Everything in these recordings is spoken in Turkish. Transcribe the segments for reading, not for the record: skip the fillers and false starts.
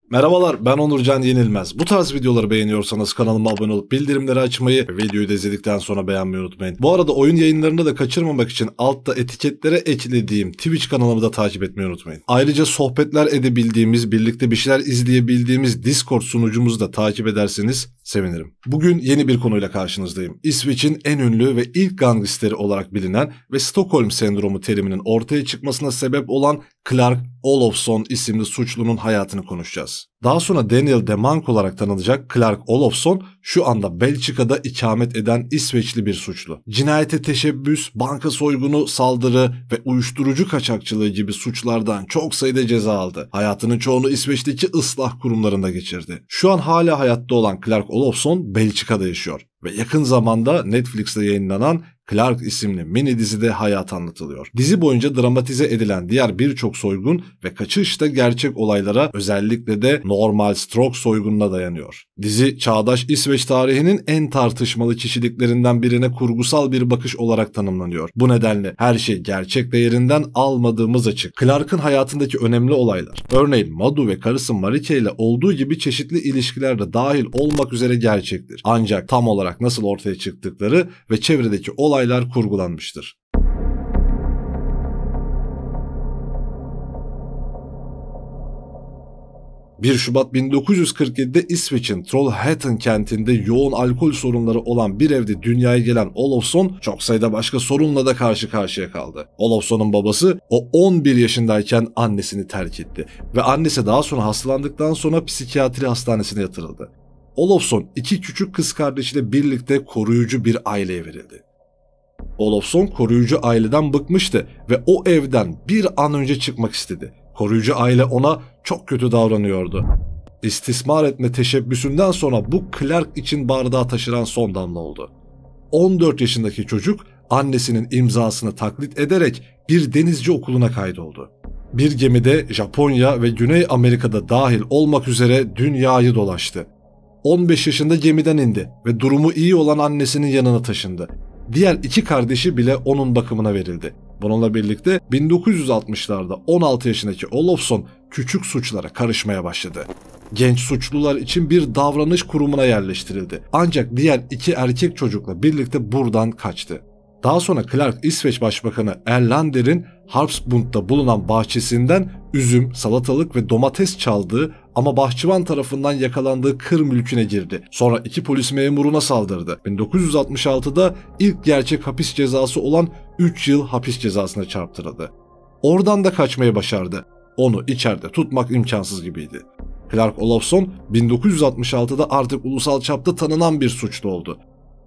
Merhabalar, ben Onurcan Yenilmez. Bu tarz videoları beğeniyorsanız kanalıma abone olup bildirimleri açmayı ve videoyu da izledikten sonra beğenmeyi unutmayın. Bu arada oyun yayınlarını da kaçırmamak için altta etiketlere eklediğim Twitch kanalımı da takip etmeyi unutmayın. Ayrıca sohbetler edebildiğimiz, birlikte bir şeyler izleyebildiğimiz Discord sunucumuzu da takip ederseniz sevinirim. Bugün yeni bir konuyla karşınızdayım. İsveç'in en ünlü ve ilk gangsteri olarak bilinen ve Stockholm sendromu teriminin ortaya çıkmasına sebep olan Clark Olofsson isimli suçlunun hayatını konuşacağız. Daha sonra Daniel Demank olarak tanınacak Clark Olofsson şu anda Belçika'da ikamet eden İsveçli bir suçlu. Cinayete teşebbüs, banka soygunu, saldırı ve uyuşturucu kaçakçılığı gibi suçlardan çok sayıda ceza aldı. Hayatının çoğunu İsveç'teki ıslah kurumlarında geçirdi. Şu an hala hayatta olan Clark Olofsson Belçika'da yaşıyor ve yakın zamanda Netflix'te yayınlanan Clark isimli mini dizide hayat anlatılıyor. Dizi boyunca dramatize edilen diğer birçok soygun ve kaçış da gerçek olaylara, özellikle de Normal Stroke soygununa dayanıyor. Dizi, çağdaş İsveç tarihinin en tartışmalı kişiliklerinden birine kurgusal bir bakış olarak tanımlanıyor. Bu nedenle her şey gerçek değerinden almadığımız açık. Clark'ın hayatındaki önemli olaylar, örneğin Madu ve karısı Marike ile olduğu gibi çeşitli ilişkilerde dahil olmak üzere gerçektir. Ancak tam olarak nasıl ortaya çıktıkları ve çevredeki olaylar kurgulanmıştır. ...1 Şubat 1947'de İsveç'in Trollhättan kentinde yoğun alkol sorunları olan bir evde dünyaya gelen Olofsson çok sayıda başka sorunla da karşı karşıya kaldı. Olofsson'un babası o 11 yaşındayken annesini terk etti ve annesi daha sonra hastalandıktan sonra psikiyatri hastanesine yatırıldı. Olofsson 2 küçük kız kardeşiyle birlikte koruyucu bir aileye verildi. Olofsson koruyucu aileden bıkmıştı ve o evden bir an önce çıkmak istedi. Koruyucu aile ona çok kötü davranıyordu. İstismar etme teşebbüsünden sonra bu Clark için bardağı taşıran son damla oldu. 14 yaşındaki çocuk annesinin imzasını taklit ederek bir denizci okuluna kaydoldu. Bir gemide Japonya ve Güney Amerika'da dahil olmak üzere dünyayı dolaştı. 15 yaşında gemiden indi ve durumu iyi olan annesinin yanına taşındı. Diğer 2 kardeşi bile onun bakımına verildi. Bununla birlikte 1960'larda 16 yaşındaki Olofsson küçük suçlara karışmaya başladı. Genç suçlular için bir davranış kurumuna yerleştirildi. Ancak diğer 2 erkek çocukla birlikte buradan kaçtı. Daha sonra Clark, İsveç Başbakanı Erlander'in Harpsbund'da bulunan bahçesinden üzüm, salatalık ve domates çaldığı ama bahçıvan tarafından yakalandığı kır mülküne girdi. Sonra 2 polis memuruna saldırdı. 1966'da ilk gerçek hapis cezası olan 3 yıl hapis cezasına çarptırıldı. Oradan da kaçmayı başardı. Onu içeride tutmak imkansız gibiydi. Clark Olofsson 1966'da artık ulusal çapta tanınan bir suçlu oldu.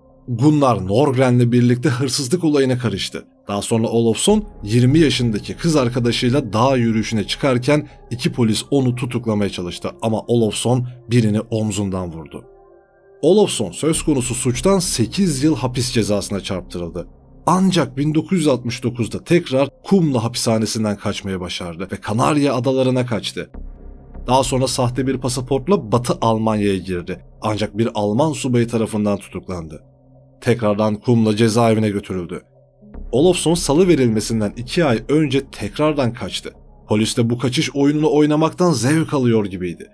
Gunnar Norgren'le birlikte hırsızlık olayına karıştı. Daha sonra Olofsson 20 yaşındaki kız arkadaşıyla dağ yürüyüşüne çıkarken 2 polis onu tutuklamaya çalıştı ama Olofsson birini omzundan vurdu. Olofsson söz konusu suçtan 8 yıl hapis cezasına çarptırıldı. Ancak 1969'da tekrar Kumla hapishanesinden kaçmaya başardı ve Kanarya Adalarına kaçtı. Daha sonra sahte bir pasaportla Batı Almanya'ya girdi. Ancak bir Alman subayı tarafından tutuklandı. Tekrardan Kumla cezaevine götürüldü. Olofsson salı verilmesinden 2 ay önce tekrardan kaçtı. Polis de bu kaçış oyununu oynamaktan zevk alıyor gibiydi.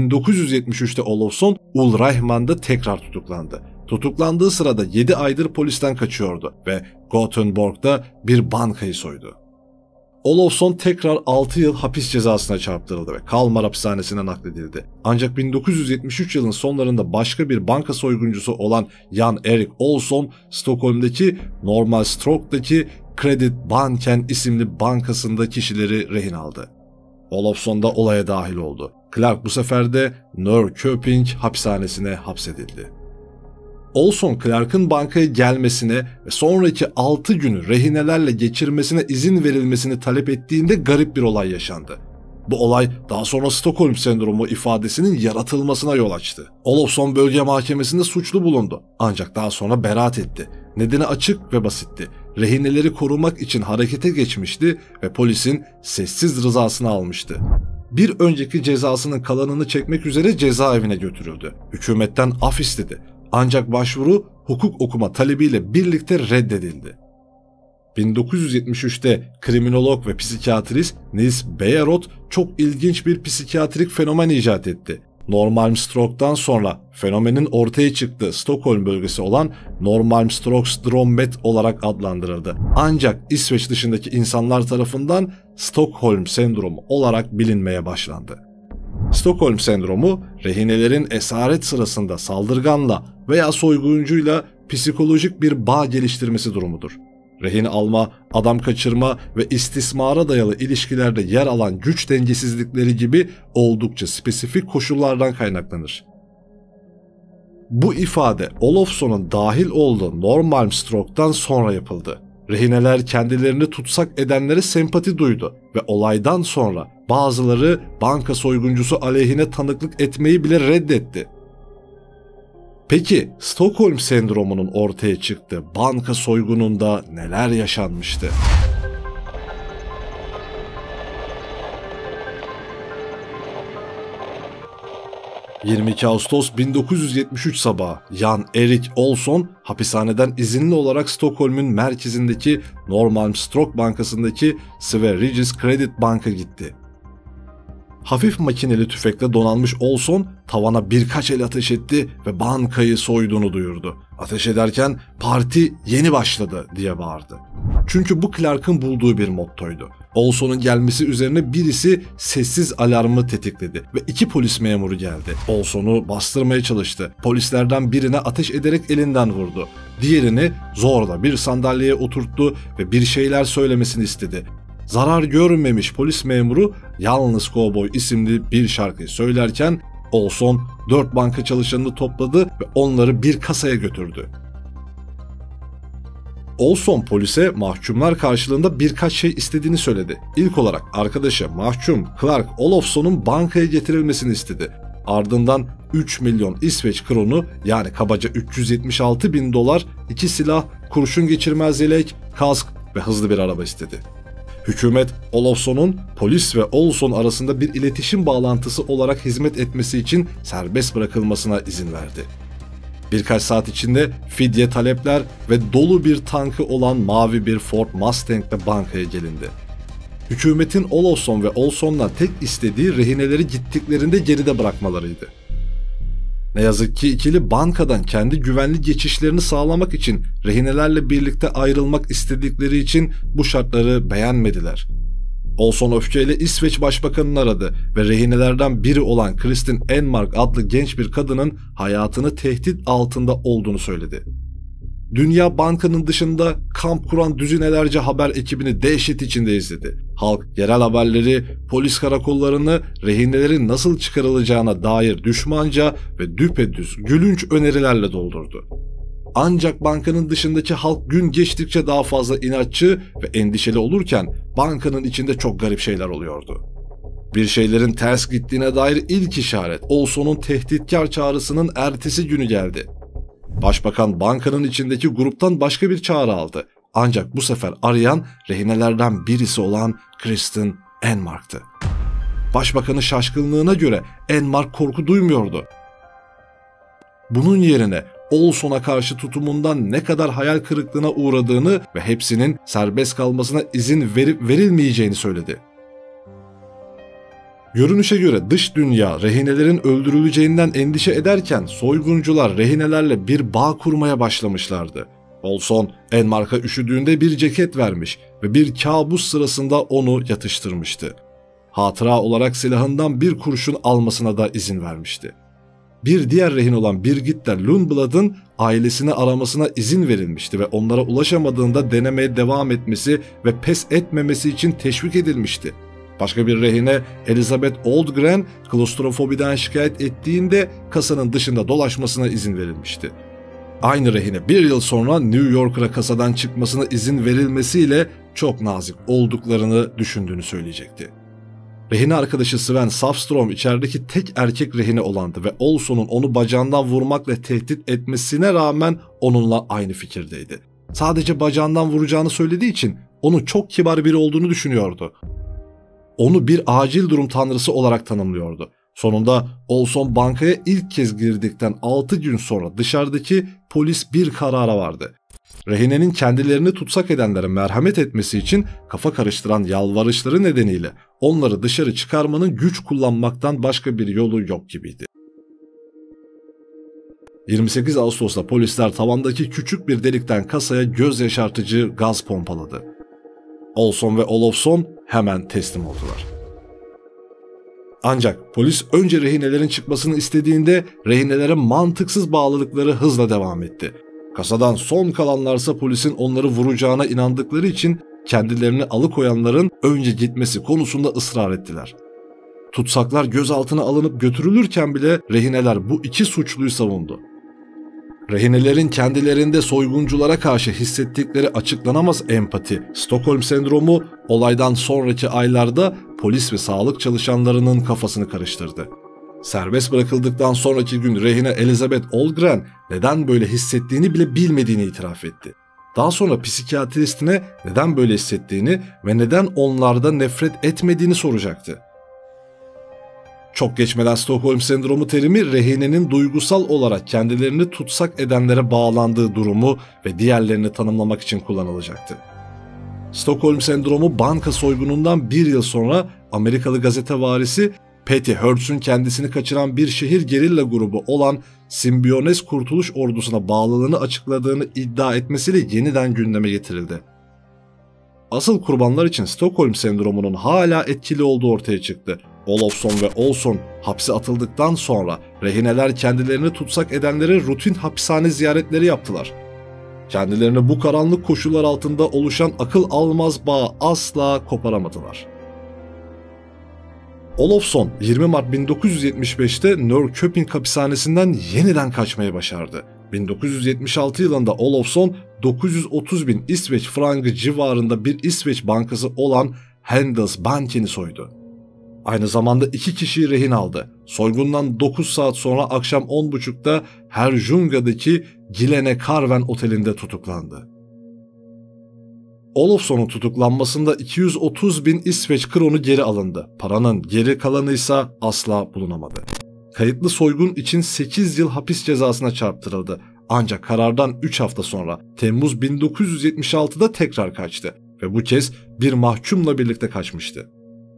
1973'te Olofsson Ulrahman'da tekrar tutuklandı. Tutuklandığı sırada 7 aydır polisten kaçıyordu ve Gothenburg'da bir bankayı soydu. Olofsson tekrar 6 yıl hapis cezasına çarptırıldı ve Kalmar hapishanesine nakledildi. Ancak 1973 yılın sonlarında başka bir banka soyguncusu olan Jan Erik Olsson, Stockholm'daki Normal Stroke'daki Credit Banken isimli bankasında kişileri rehin aldı. Olofsson da olaya dahil oldu. Clark bu sefer de Norrköping hapishanesine hapsedildi. Olsson, Clark'ın bankaya gelmesine ve sonraki 6 günü rehinelerle geçirmesine izin verilmesini talep ettiğinde garip bir olay yaşandı. Bu olay daha sonra Stockholm sendromu ifadesinin yaratılmasına yol açtı. Olofsson bölge mahkemesinde suçlu bulundu ancak daha sonra beraat etti. Nedeni açık ve basitti. Rehineleri korumak için harekete geçmişti ve polisin sessiz rızasını almıştı. Bir önceki cezasının kalanını çekmek üzere cezaevine götürüldü. Hükümetten af istedi. Ancak başvuru hukuk okuma talebiyle birlikte reddedildi. 1973'te kriminolog ve psikiyatrist Niels Bejerot çok ilginç bir psikiyatrik fenomen icat etti. Normalmstrock'tan sonra fenomenin ortaya çıktığı Stockholm bölgesi olan Normalmstorksdrömmet olarak adlandırıldı. Ancak İsveç dışındaki insanlar tarafından Stockholm sendromu olarak bilinmeye başlandı. Stockholm sendromu, rehinelerin esaret sırasında saldırganla veya soyguncuyla psikolojik bir bağ geliştirmesi durumudur. Rehin alma, adam kaçırma ve istismara dayalı ilişkilerde yer alan güç dengesizlikleri gibi oldukça spesifik koşullardan kaynaklanır. Bu ifade Olofsson'un dahil olduğu Normalmstork'tan sonra yapıldı. Rehineler kendilerini tutsak edenlere sempati duydu ve olaydan sonra bazıları banka soyguncusu aleyhine tanıklık etmeyi bile reddetti. Peki Stockholm sendromunun ortaya çıktığı banka soygununda neler yaşanmıştı? ...22 Ağustos 1973 sabahı Jan Erik Olsson hapishaneden izinli olarak Stockholm'un merkezindeki Normalmstork Bankası'ndaki Sveriges Credit Bank'a gitti. Hafif makineli tüfekle donanmış Olsson tavana birkaç el ateş etti ve bankayı soyduğunu duyurdu. Ateş ederken "Parti yeni başladı" diye bağırdı. Çünkü bu Clark'ın bulduğu bir mottoydu. Olsson'un gelmesi üzerine birisi sessiz alarmı tetikledi ve 2 polis memuru geldi. Olsson'u bastırmaya çalıştı. Polislerden birine ateş ederek elinden vurdu. Diğerini zorla bir sandalyeye oturttu ve bir şeyler söylemesini istedi. Zarar görmemiş polis memuru "Yalnız Kovboy" isimli bir şarkıyı söylerken Olsson 4 banka çalışanını topladı ve onları bir kasaya götürdü. Olsson polise mahkumlar karşılığında birkaç şey istediğini söyledi. İlk olarak arkadaşı mahkum Clark Olofsson'un bankaya getirilmesini istedi. Ardından 3 milyon İsveç kronu yani kabaca $376.000, 2 silah, kurşun geçirmez yelek, kask ve hızlı bir araba istedi. Hükümet Olofsson'un polis ve Olsson arasında bir iletişim bağlantısı olarak hizmet etmesi için serbest bırakılmasına izin verdi. Birkaç saat içinde fidye talepler ve dolu bir tankı olan mavi bir Ford Mustang'le bankaya gelindi. Hükümetin Olofsson ve Olsson'dan tek istediği rehineleri gittiklerinde geride bırakmalarıydı. Ne yazık ki ikili bankadan kendi güvenli geçişlerini sağlamak için rehinelerle birlikte ayrılmak istedikleri için bu şartları beğenmediler. Olsson öfkeyle İsveç Başbakanı'nı aradı ve rehinelerden biri olan Kristin Enmark adlı genç bir kadının hayatını tehdit altında olduğunu söyledi. Dünya bankanın dışında kamp kuran düzinelerce haber ekibini dehşet içinde izledi. Halk yerel haberleri, polis karakollarını rehinelerin nasıl çıkarılacağına dair düşmanca ve düpedüz gülünç önerilerle doldurdu. Ancak bankanın dışındaki halk gün geçtikçe daha fazla inatçı ve endişeli olurken bankanın içinde çok garip şeyler oluyordu. Bir şeylerin ters gittiğine dair ilk işaret Olsson'un tehditkar çağrısının ertesi günü geldi. Başbakan bankanın içindeki gruptan başka bir çağrı aldı. Ancak bu sefer arayan rehinelerden birisi olan Kristin Enmark'tı. Başbakanın şaşkınlığına göre Enmark korku duymuyordu. Bunun yerine Olsson'a karşı tutumundan ne kadar hayal kırıklığına uğradığını ve hepsinin serbest kalmasına izin verip verilmeyeceğini söyledi. Görünüşe göre dış dünya rehinelerin öldürüleceğinden endişe ederken soyguncular rehinelerle bir bağ kurmaya başlamışlardı. Olsson, Enmark'a üşüdüğünde bir ceket vermiş ve bir kabus sırasında onu yatıştırmıştı. Hatıra olarak silahından bir kurşun almasına da izin vermişti. Bir diğer rehin olan Birgitta Lundblad'ın ailesini aramasına izin verilmişti ve onlara ulaşamadığında denemeye devam etmesi ve pes etmemesi için teşvik edilmişti. Başka bir rehine Elizabeth Oldgren klostrofobiden şikayet ettiğinde kasanın dışında dolaşmasına izin verilmişti. Aynı rehine bir yıl sonra New York'a kasadan çıkmasına izin verilmesiyle çok nazik olduklarını düşündüğünü söyleyecekti. Rehine arkadaşı Sven Safstrom içerideki tek erkek rehine olandı ve Olsson'un onu bacağından vurmakla tehdit etmesine rağmen onunla aynı fikirdeydi. Sadece bacağından vuracağını söylediği için onun çok kibar biri olduğunu düşünüyordu. Onu bir acil durum tanrısı olarak tanımlıyordu. Sonunda Olsson bankaya ilk kez girdikten 6 gün sonra dışarıdaki polis bir karara vardı. Rehinenin kendilerini tutsak edenlere merhamet etmesi için kafa karıştıran yalvarışları nedeniyle onları dışarı çıkarmanın güç kullanmaktan başka bir yolu yok gibiydi. 28 Ağustos'ta polisler tavandaki küçük bir delikten kasaya göz yaşartıcı gaz pompaladı. Olson ve Olofsson hemen teslim oldular. Ancak polis önce rehinelerin çıkmasını istediğinde rehinelere mantıksız bağlılıkları hızla devam etti. Kasadan son kalanlarsa polisin onları vuracağına inandıkları için kendilerini alıkoyanların önce gitmesi konusunda ısrar ettiler. Tutsaklar gözaltına alınıp götürülürken bile rehineler bu iki suçluyu savundu. Rehinelerin kendilerinde soygunculara karşı hissettikleri açıklanamaz empati, Stockholm sendromu olaydan sonraki aylarda polis ve sağlık çalışanlarının kafasını karıştırdı. Serbest bırakıldıktan sonraki gün rehine Elizabeth Olgren neden böyle hissettiğini bile bilmediğini itiraf etti. Daha sonra psikiyatristine neden böyle hissettiğini ve neden onlarda nefret etmediğini soracaktı. Çok geçmeden Stockholm sendromu terimi rehinenin duygusal olarak kendilerini tutsak edenlere bağlandığı durumu ve diğerlerini tanımlamak için kullanılacaktı. Stockholm sendromu banka soygunundan bir yıl sonra Amerikalı gazete varisi Patty Hearst'ün kendisini kaçıran bir şehir gerilla grubu olan Symbionese Kurtuluş Ordusu'na bağlılığını açıkladığını iddia etmesiyle yeniden gündeme getirildi. Asıl kurbanlar için Stockholm sendromunun hala etkili olduğu ortaya çıktı. Olofsson ve Olson hapse atıldıktan sonra rehineler kendilerini tutsak edenlere rutin hapishane ziyaretleri yaptılar. Kendilerini bu karanlık koşullar altında oluşan akıl almaz bağı asla koparamadılar. Olofsson 20 Mart 1975'te Norrköping hapishanesinden yeniden kaçmayı başardı. 1976 yılında Olofsson 930 bin İsveç frangı civarında bir İsveç bankası olan Handelsbanken'i soydu. Aynı zamanda 2 kişiyi rehin aldı. Soygundan 9 saat sonra akşam 10.30'da Herrljunga'daki Gilene Carven Oteli'nde tutuklandı. Olofsson'un tutuklanmasında 230 bin İsveç kronu geri alındı. Paranın geri kalanı ise asla bulunamadı. Kayıtlı soygun için 8 yıl hapis cezasına çarptırıldı. Ancak karardan 3 hafta sonra Temmuz 1976'da tekrar kaçtı ve bu kez bir mahkumla birlikte kaçmıştı.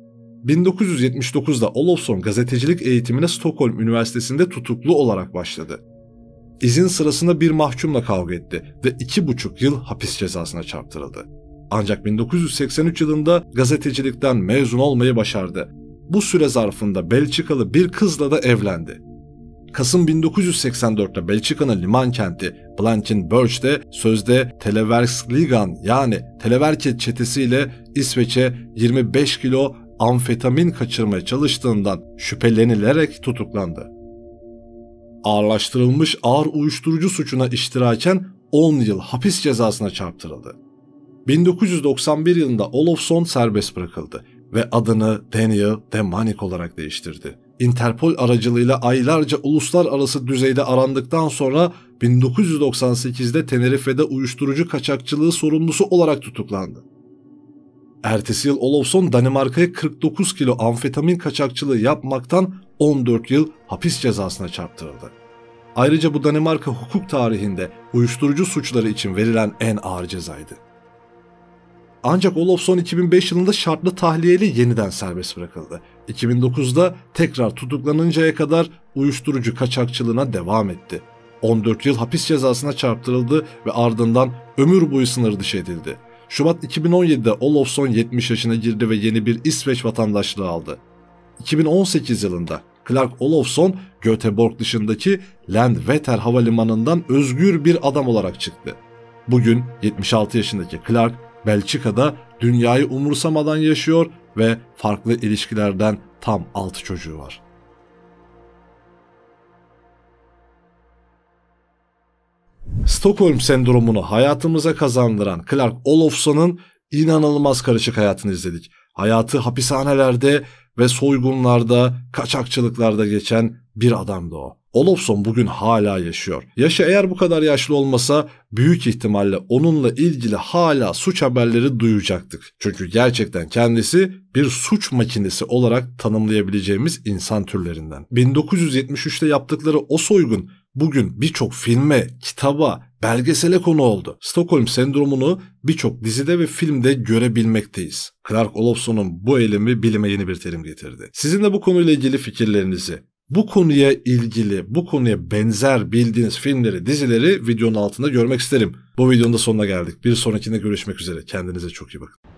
1979'da Olofsson gazetecilik eğitimine Stockholm Üniversitesi'nde tutuklu olarak başladı. İzin sırasında bir mahkumla kavga etti ve 2,5 yıl hapis cezasına çarptırıldı. Ancak 1983 yılında gazetecilikten mezun olmayı başardı. Bu süre zarfında Belçikalı bir kızla da evlendi. Kasım 1984'te Belçika'nın liman kenti Blankenburg'de sözde Televerksligan yani Televerket çetesiyle İsveç'e 25 kilo amfetamin kaçırmaya çalıştığından şüphelenilerek tutuklandı. Ağırlaştırılmış ağır uyuşturucu suçuna iştiraken 10 yıl hapis cezasına çarptırıldı. 1991 yılında Olofsson serbest bırakıldı ve adını Daniel Demanik olarak değiştirdi. Interpol aracılığıyla aylarca uluslararası düzeyde arandıktan sonra 1998'de Tenerife'de uyuşturucu kaçakçılığı sorumlusu olarak tutuklandı. Ertesi yıl Olofsson Danimarka'ya 49 kilo amfetamin kaçakçılığı yapmaktan 14 yıl hapis cezasına çarptırıldı. Ayrıca bu Danimarka hukuk tarihinde uyuşturucu suçları için verilen en ağır cezaydı. Ancak Olofsson 2005 yılında şartlı tahliyeyle yeniden serbest bırakıldı. 2009'da tekrar tutuklanıncaya kadar uyuşturucu kaçakçılığına devam etti. 14 yıl hapis cezasına çarptırıldı ve ardından ömür boyu sınır dışı edildi. Şubat 2017'de Olofsson 70 yaşına girdi ve yeni bir İsveç vatandaşlığı aldı. 2018 yılında Clark Olofsson, Göteborg dışındaki Landvetter havalimanından özgür bir adam olarak çıktı. Bugün 76 yaşındaki Clark, Belçika'da dünyayı umursamadan yaşıyor ve farklı ilişkilerden tam 6 çocuğu var. Stockholm sendromunu hayatımıza kazandıran Clark Olofsson'un inanılmaz karışık hayatını izledik. Hayatı hapishanelerde ve soygunlarda, kaçakçılıklarda geçen bir adamdı o. Olofsson bugün hala yaşıyor. Yaşı eğer bu kadar yaşlı olmasa büyük ihtimalle onunla ilgili hala suç haberleri duyacaktık. Çünkü gerçekten kendisi bir suç makinesi olarak tanımlayabileceğimiz insan türlerinden. 1973'te yaptıkları o soygun bugün birçok filme, kitaba, belgesele konu oldu. Stockholm sendromunu birçok dizide ve filmde görebilmekteyiz. Clark Olofson'un bu eylemi bilime yeni bir terim getirdi. Sizin de bu konuyla ilgili fikirlerinizi, bu konuya ilgili, bu konuya benzer bildiğiniz filmleri, dizileri videonun altında görmek isterim. Bu videonun da sonuna geldik. Bir sonrakinde görüşmek üzere. Kendinize çok iyi bakın.